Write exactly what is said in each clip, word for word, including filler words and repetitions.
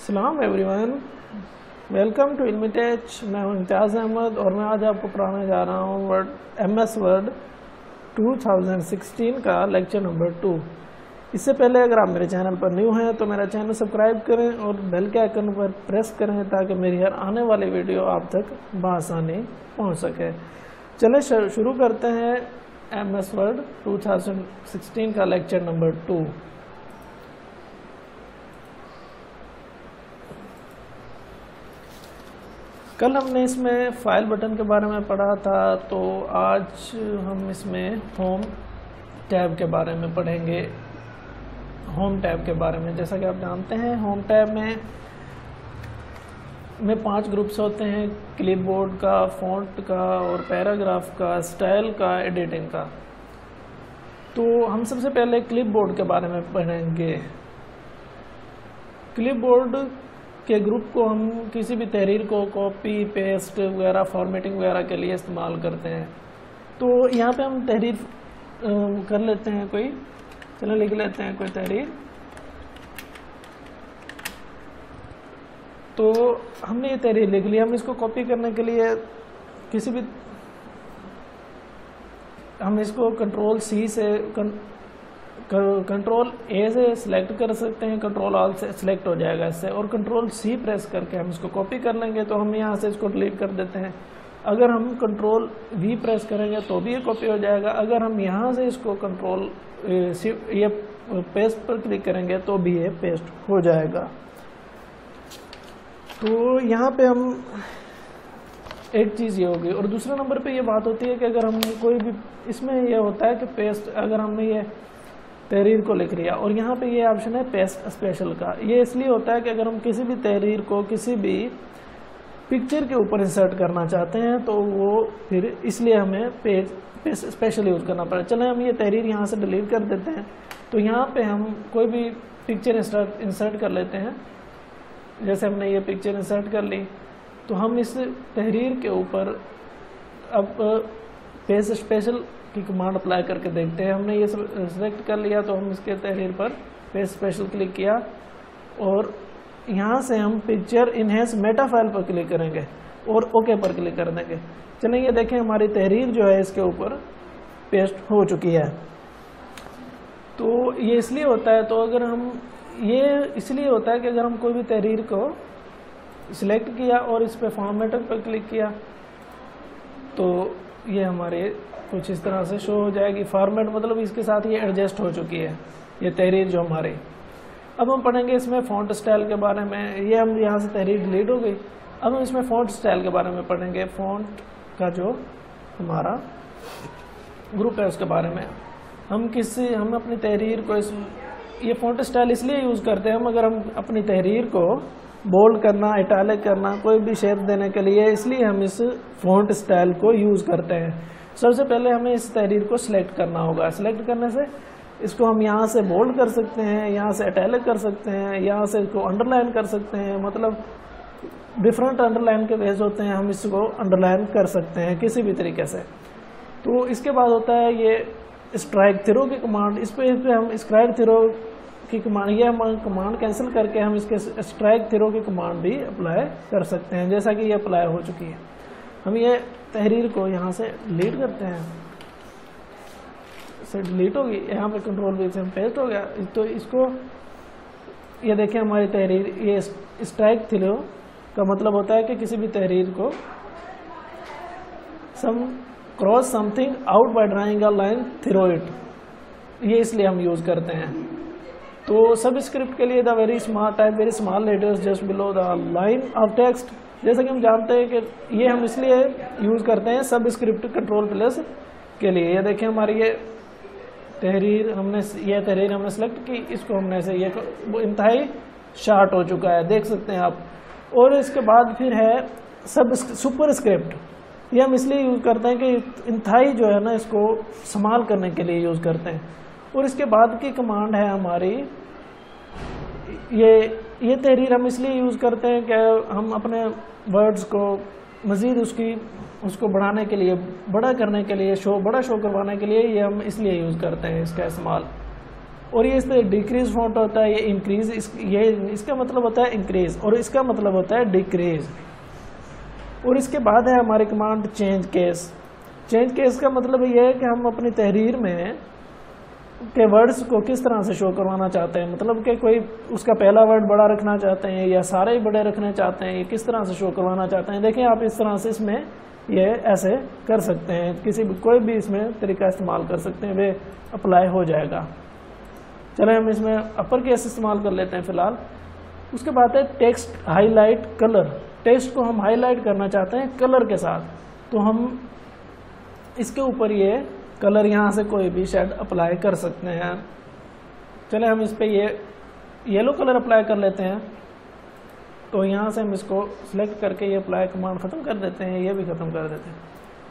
सलाम everyone, welcome to इल्मी टेच। मैं हूं इम्तियाज़ अहमद और मैं आज आपको पढ़ाने जा रहा हूं word M S word two thousand sixteen का लेक्चर नंबर टू। इससे पहले अगर आप मेरे चैनल पर न्यू हैं तो मेरा चैनल सब्सक्राइब करें और बेल के आइकन पर प्रेस करें ताकि मेरी हर आने वाली वीडियो आप तक बआसानी पहुंच सके। चलें शुरू करते हैं M S word two thousand sixteen का लेक्चर नंबर टू। कल हमने इसमें फाइल बटन के बारे में पढ़ा था, तो आज हम इसमें होम टैब के बारे में पढ़ेंगे। होम टैब के बारे में जैसा कि आप जानते हैं, होम टैब में में पांच ग्रुप्स होते हैं: क्लिपबोर्ड का, फॉन्ट का और पैराग्राफ का, स्टाइल का, एडिटिंग का। तो हम सबसे पहले क्लिपबोर्ड के बारे में पढ़ेंगे। क्लिपबोर्ड के ग्रुप को हम किसी भी तहरीर को कॉपी पेस्ट वगैरह फॉर्मेटिंग वगैरह के लिए इस्तेमाल करते हैं। तो यहाँ पे हम तहरीर कर लेते हैं, कोई चलो लिख लेते हैं कोई तहरीर। तो हमने ये तहरीर लिख ली। हम इसको कॉपी करने के लिए किसी भी हम इसको कंट्रोल सी से कंट्रोल ए से सिलेक्ट कर सकते हैं, कंट्रोल ऑल से सिलेक्ट हो जाएगा इससे, और कंट्रोल सी प्रेस करके हम इसको कॉपी कर लेंगे। तो हम यहाँ से इसको डिलीट कर देते हैं। अगर हम कंट्रोल वी प्रेस करेंगे तो भी ये कॉपी हो जाएगा। अगर हम यहाँ से इसको कंट्रोल ये पेस्ट पर क्लिक करेंगे तो भी ये पेस्ट हो जाएगा। तो यहाँ पे हम एक चीज़ ये होगी, और दूसरे नंबर पे ये बात होती है कि अगर हम कोई भी इसमें ये होता है कि पेस्ट, अगर हमने ये तहरीर को लिख लिया और यहाँ पे ये ऑप्शन है पेस्ट स्पेशल का। ये इसलिए होता है कि अगर हम किसी भी तहरीर को किसी भी पिक्चर के ऊपर इंसर्ट करना चाहते हैं तो वो फिर इसलिए हमें पेज पेस्ट स्पेशल यूज़ करना पड़ेगा। चलें हम ये तहरीर यहाँ से डिलीट कर देते हैं। तो यहाँ पे हम कोई भी पिक्चर इंसर्ट इंसर्ट कर लेते हैं। जैसे हमने ये पिक्चर इंसर्ट कर ली, तो हम इस तहरीर के ऊपर अब पेस्ट स्पेशल की कमांड अप्लाई करके देखते हैं। हमने ये सेलेक्ट कर लिया तो हम इसके तहरीर पर पेस्ट स्पेशल क्लिक किया और यहाँ से हम पिक्चर इनहेंस मेटा फाइल पर क्लिक करेंगे और ओके पर क्लिक कर देंगे। चलें ये देखें हमारी तहरीर जो है इसके ऊपर पेस्ट हो चुकी है। तो ये इसलिए होता है, तो अगर हम ये इसलिए होता है कि अगर हम कोई भी तहरीर को सिलेक्ट किया और इस पर फॉर्मेटर पर क्लिक किया तो ये हमारे कुछ इस तरह से शो हो जाएगी। फॉर्मेट मतलब इसके साथ ये एडजस्ट हो चुकी है ये तहरीर जो हमारी। अब हम पढ़ेंगे इसमें फ़ॉन्ट स्टाइल के बारे में। ये हम यहाँ से तहरीर डिलीट हो गई। अब हम इसमें फ़ॉन्ट स्टाइल के बारे में पढ़ेंगे। फ़ॉन्ट का जो हमारा ग्रुप है उसके बारे में हम किसी हम अपनी तहरीर को इस ये फ़ॉन्ट स्टाइल इसलिए यूज़ करते हैं हम अगर हम अपनी तहरीर को बोल्ड करना, इटैलिक करना, कोई भी शेप देने के लिए, इसलिए हम इस फ़ॉन्ट स्टाइल को यूज़ करते हैं। सबसे पहले हमें इस तहरीर को सिलेक्ट करना होगा। सिलेक्ट करने से इसको हम यहाँ से बोल्ड कर सकते हैं, यहाँ से इटैलिक कर सकते हैं, यहाँ से इसको अंडरलाइन कर सकते हैं। मतलब डिफरेंट अंडरलाइन के वेज होते हैं, हम इसको अंडरलाइन कर सकते हैं किसी भी तरीके से। तो इसके बाद होता है ये स्ट्राइक थ्रो की कमांड। इस पर इस पर हम स्ट्राइक थ्रो की कमांड, ये हम कमांड कैंसिल करके हम इसके स्ट्राइक थ्रो की कमांड भी अप्लाई कर सकते हैं, जैसा कि ये अप्लाई हो चुकी है। हम ये तहरीर को यहाँ से डिलीट करते हैं, से डिलीट होगी। यहाँ पे कंट्रोल वी से हम पेस्ट हो गया। तो इसको ये देखें हमारी तहरीर, ये स्ट्राइक थ्रो का मतलब होता है कि किसी भी तहरीर को some cross something out by drawing a line through it, ये इसलिए हम यूज़ करते हैं। तो सब स्क्रिप्ट के लिए the very small type very small letters just below the line of text, जैसा कि हम जानते हैं कि ये हम इसलिए यूज़ करते हैं सब स्क्रिप्ट कंट्रोल प्लस के लिए। ये देखें हमारी ये तहरीर हमने ये तहरीर हमने सेलेक्ट की, इसको हमने से ये इंतहाई शार्ट हो चुका है, देख सकते हैं आप। और इसके बाद फिर है सब सुपर स्क्रिप्ट। ये हम इसलिए यूज़ करते हैं कि इंतहाई जो है ना इसको संभाल करने के लिए यूज़ करते हैं। और इसके बाद की कमांड है हमारी ये ये तहरीर हम इसलिए यूज़ करते हैं कि हम अपने वर्ड्स को मज़ीद उसकी उसको बढ़ाने के लिए, बड़ा करने के लिए, शो बड़ा शो करवाने के लिए ये हम इसलिए यूज़ करते हैं इसका इस्तेमाल। और ये इस तरह डिक्रीज फॉन्ट होता है, ये इंक्रीज, इस ये इसका मतलब होता है इंक्रीज और इसका मतलब होता है डिक्रीज। और इसके बाद है हमारी command change case. Change case का मतलब ये है कि हम अपनी तहरीर में के वर्ड्स को किस तरह से शो करवाना चाहते हैं, मतलब कि कोई उसका पहला वर्ड बड़ा रखना चाहते हैं या सारे ही बड़े रखना चाहते हैं, ये किस तरह से शो करवाना चाहते हैं। देखिए आप इस तरह से इसमें ये ऐसे कर सकते हैं, किसी भी कोई भी इसमें तरीका इस्तेमाल कर सकते हैं, वे अप्लाई हो जाएगा। चले हम इसमें अपर केस इस्तेमाल कर लेते हैं फिलहाल। उसके बाद है टेक्स्ट हाईलाइट कलर। टेक्स्ट को हम हाईलाइट करना चाहते हैं कलर के साथ, तो हम इसके ऊपर ये कलर यहाँ से कोई भी शेड अप्लाई कर सकते हैं। चले हम इस पे ये येलो कलर अप्लाई कर लेते हैं, तो यहाँ से हम इसको सिलेक्ट करके ये अप्लाई कमांड ख़त्म कर देते हैं, ये भी ख़त्म कर देते हैं।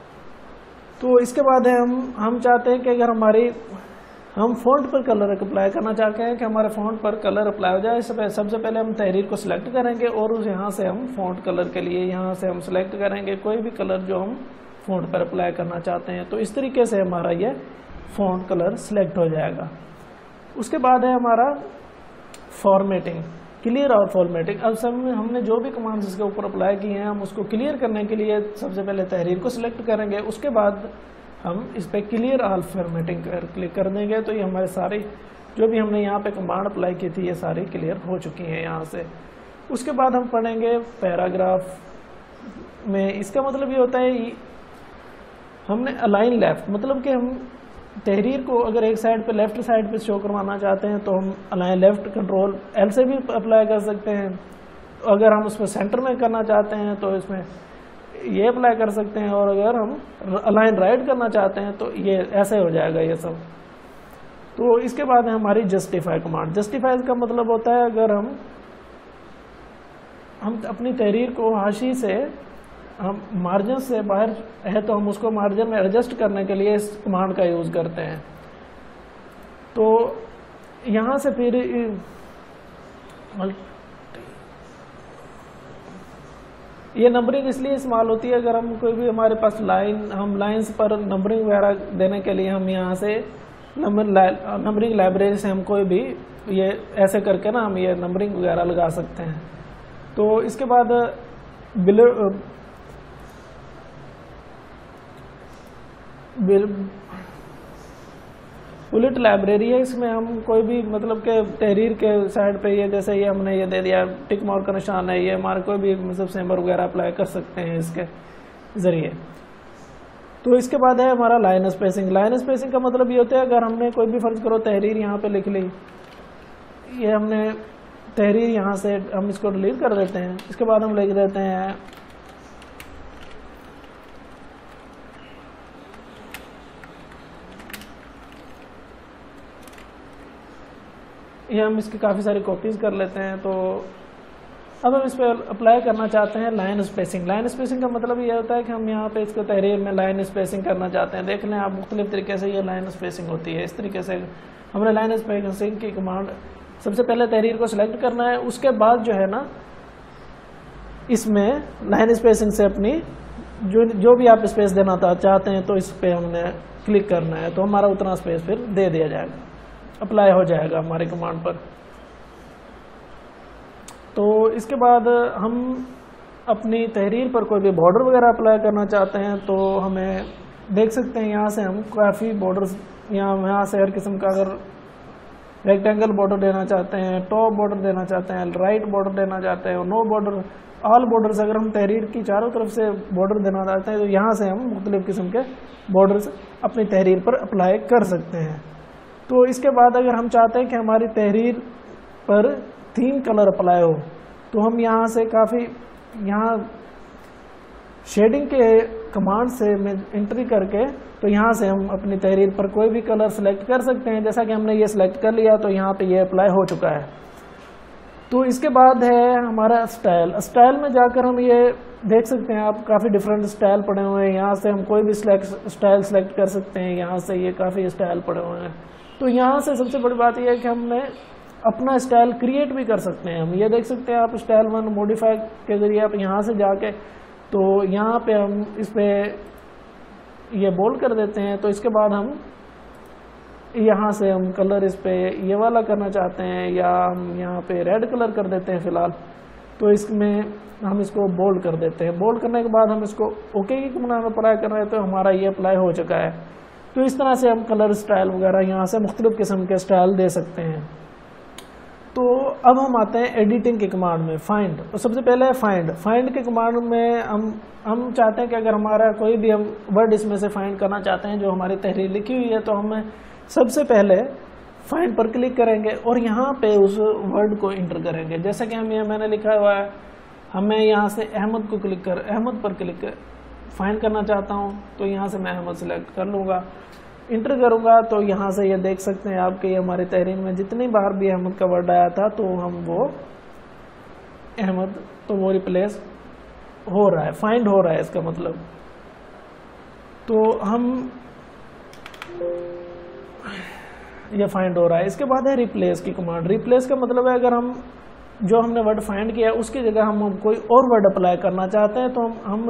तो इसके बाद है हम हम चाहते हैं कि अगर हमारी हम फ़ॉन्ट पर कलर अप्लाई करना चाहते हैं कि हमारे फ़ॉन्ट पर कलर अप्लाई हो जाए, सबसे पहले हम तहरीर को सिलेक्ट करेंगे और उस यहाँ से हम फ़ॉन्ट कलर के लिए यहाँ से हम सिलेक्ट करेंगे कोई भी कलर जो हम फ़ॉन्ट पर अप्लाई करना चाहते हैं। तो इस तरीके से हमारा ये फ़ॉन्ट कलर सिलेक्ट हो जाएगा। उसके बाद है हमारा फॉर्मेटिंग, क्लियर और फॉर्मेटिंग। अब सब हमने जो भी कमांड्स इसके ऊपर अप्लाई किए हैं हम उसको क्लियर करने के लिए सबसे पहले तहरीर को सिलेक्ट करेंगे, उसके बाद हम इस पर क्लियर ऑल फॉर्मेटिंग कर क्लिक कर देंगे। तो ये हमारे सारे जो भी हमने यहाँ पे कमांड अप्लाई की थी ये सारी क्लियर हो चुकी हैं यहाँ से। उसके बाद हम पढ़ेंगे पैराग्राफ में। इसका मतलब ये होता है हमने अलाइन लेफ्ट, मतलब कि हम तहरीर को अगर एक साइड पे लेफ्ट साइड पे शो करवाना चाहते हैं तो हम अलाइन लेफ्ट कंट्रोल एल से भी अप्लाई कर सकते हैं। अगर हम उसमें सेंटर में करना चाहते हैं तो इसमें ये अप्लाई कर सकते हैं, और अगर हम अलाइन राइट करना चाहते हैं तो ये ऐसे हो जाएगा ये सब। तो इसके बाद है हमारी जस्टिफाई कमांड। जस्टिफाई का मतलब होता है अगर हम हम अपनी तहरीर को हाशी से हम मार्जिन से बाहर है तो हम उसको मार्जिन में एडजस्ट करने के लिए इस कमांड का यूज़ करते हैं। तो यहाँ से फिर ये नंबरिंग इसलिए इस्तेमाल होती है अगर हम कोई भी हमारे पास लाइन हम लाइंस पर नंबरिंग वगैरह देने के लिए हम यहाँ से नंबर नंबरिंग लाइब्रेरी से हम कोई भी ये ऐसे करके ना हम ये नंबरिंग वगैरह लगा सकते हैं। तो इसके बाद बुलेट लाइब्रेरी है, इसमें हम कोई भी मतलब के तहरीर के साइड पे ये जैसे ये हमने ये दे दिया टिक मार्क का निशान है, ये हमारे कोई भी मतलब सिंबल वगैरह अप्लाई कर सकते हैं इसके ज़रिए। तो इसके बाद है हमारा लाइन स्पेसिंग। लाइन स्पेसिंग का मतलब ये होता है अगर हमने कोई भी फर्ज करो तहरीर यहाँ पे लिख ली, ये हमने तहरीर यहाँ से हम इसको डिलीट कर देते हैं, इसके बाद हम लिख देते हैं ये हम इसकी काफ़ी सारी कॉपीज़ कर लेते हैं। तो अब हम इस पर अप्लाई करना चाहते हैं लाइन स्पेसिंग। लाइन स्पेसिंग का मतलब ये होता है कि हम यहाँ पे इसको तहरीर में लाइन स्पेसिंग करना चाहते हैं। देख लें आप मुख्तलिफ तरीके से ये लाइन स्पेसिंग होती है। इस तरीके से हमने लाइन स्पेसिंग की कमांड सबसे पहले तहरीर को सिलेक्ट करना है, उसके बाद जो है ना इसमें लाइन स्पेसिंग से अपनी जो जो भी आप स्पेस देना चाहते हैं तो इस पर हमने क्लिक करना है, तो हमारा उतना स्पेस फिर दे दिया जाएगा, अप्लाई हो जाएगा हमारे कमांड पर। तो इसके बाद हम अपनी तहरीर पर कोई भी बॉर्डर वगैरह अप्लाई करना चाहते हैं तो हमें देख सकते हैं यहाँ से हम काफ़ी बॉर्डर्स यहाँ यहाँ से हर किस्म का अगर रेक्टेंगल बॉर्डर देना चाहते हैं, टॉप बॉर्डर देना चाहते हैं, राइट बॉर्डर देना चाहते हैं, नो बॉर्डर, ऑल बॉर्डर्स, अगर हम तहरीर की चारों तरफ से बॉर्डर देना चाहते हैं तो यहाँ से हम मुख्तलिफ किस्म के बॉर्डर्स अपनी तहरीर पर अप्लाई कर सकते हैं। तो इसके बाद अगर हम चाहते हैं कि हमारी तहरीर पर थीम कलर अप्लाई हो तो हम यहाँ से काफ़ी यहाँ शेडिंग के कमांड से में एंट्री करके तो यहाँ से हम अपनी तहरीर पर कोई भी कलर सेलेक्ट कर सकते हैं। जैसा कि हमने ये सिलेक्ट कर लिया तो यहाँ पे ये अप्लाई हो चुका है। तो इसके बाद है हमारा स्टाइल। स्टाइल में जाकर हम ये देख सकते हैं आप काफ़ी डिफरेंट स्टाइल पड़े हुए हैं, यहाँ से हम कोई भी स्टाइल सेलेक्ट कर सकते हैं, यहाँ से ये काफ़ी स्टाइल पड़े हुए हैं। तो यहाँ से सबसे बड़ी बात यह है कि हमने अपना स्टाइल क्रिएट भी कर सकते हैं। हम ये देख सकते हैं आप स्टाइल वन मॉडिफाई के ज़रिए आप यहाँ से जाके तो यहाँ पे हम इस पे ये बोल्ड कर देते हैं। तो इसके बाद हम यहाँ से हम कलर इस पे ये वाला करना चाहते हैं या हम यहाँ पे रेड कलर कर देते हैं फ़िलहाल, तो इसमें हम इसको बोल्ड कर देते हैं। बोल्ड करने के बाद हम इसको ओके की कमांड अप्लाई कर रहे हैं, तो हमारा ये अप्लाई हो चुका है। तो इस तरह से हम कलर स्टाइल वगैरह यहाँ से मुख्तलिफ किस्म के स्टाइल दे सकते हैं। तो अब हम आते हैं एडिटिंग के कमांड में, फाइंड। तो सबसे पहले है फाइंड। फाइंड के कमांड में हम हम चाहते हैं कि अगर हमारा कोई भी हम वर्ड इसमें से फाइंड करना चाहते हैं जो हमारी तहरीर लिखी हुई है, तो हम सबसे पहले फाइंड पर क्लिक करेंगे और यहाँ पे उस वर्ड को इंटर करेंगे। जैसे कि हम ये मैंने लिखा हुआ है, हमें यहाँ से अहमद को क्लिक कर अहमद पर क्लिक कर फाइंड करना चाहता हूँ, तो यहाँ से मैं अहमद सेलेक्ट कर लूँगा, इंटर करूँगा, तो यहाँ से ये देख सकते हैं आप कि ये हमारी तहरीर में जितनी बार भी अहमद का वर्ड आया था तो हम वो अहमद तो वो रिप्लेस हो रहा है, फाइंड हो रहा है इसका मतलब। तो हम ये फाइंड हो रहा है। इसके बाद है रिप्लेस की कमांड। रिप्लेस का मतलब है अगर हम जो हमने वर्ड फाइंड किया उसकी जगह हम कोई और वर्ड अप्लाई करना चाहते हैं, तो हम हम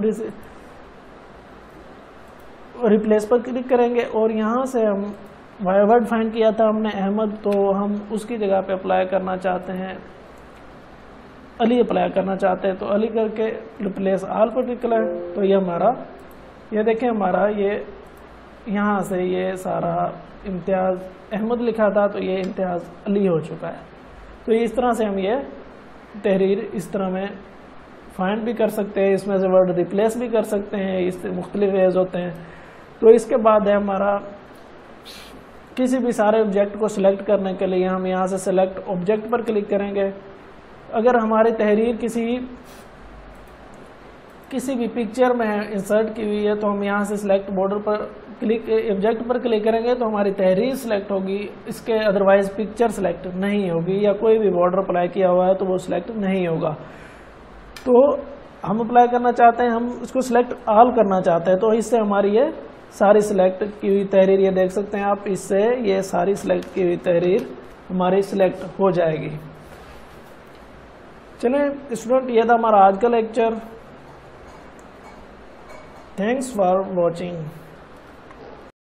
रिप्लेस पर क्लिक करेंगे और यहाँ से हम वर्ड फाइंड किया था हमने अहमद, तो हम उसकी जगह पे अप्लाई करना चाहते हैं अली अप्लाई करना चाहते हैं, तो अली करके रिप्लेस आल पर क्लिक करें, तो ये हमारा ये देखें हमारा ये यहाँ से ये सारा इम्तियाज़ अहमद लिखा था तो ये इम्तियाज़ अली हो चुका है। तो इस तरह से हम ये तहरीर इस तरह में फाइंड भी कर सकते हैं, इसमें से वर्ड रिप्लेस भी कर सकते हैं, इस मुख्तलिफ वेज होते हैं। तो इसके बाद है हमारा किसी भी सारे ऑब्जेक्ट को सिलेक्ट करने के लिए हम यहाँ से सिलेक्ट ऑब्जेक्ट पर क्लिक करेंगे। अगर हमारी तहरीर किसी किसी भी पिक्चर में इंसर्ट की हुई है तो हम यहाँ से सिलेक्ट बॉर्डर पर क्लिक ऑब्जेक्ट पर क्लिक करेंगे तो हमारी तहरीर सिलेक्ट होगी, इसके अदरवाइज पिक्चर सिलेक्ट नहीं होगी, या कोई भी बॉर्डर अप्लाई किया हुआ है तो वो सिलेक्ट नहीं होगा। तो हम अप्लाई करना चाहते हैं, हम इसको सिलेक्ट ऑल करना चाहते हैं, तो इससे हमारी ये सारी सिलेक्ट की हुई तहरीर ये देख सकते हैं आप, इससे ये सारी सिलेक्ट की हुई तहरीर हमारी सिलेक्ट हो जाएगी। चलें स्टूडेंट, ये था हमारा आज का लेक्चर। Thanks for watching.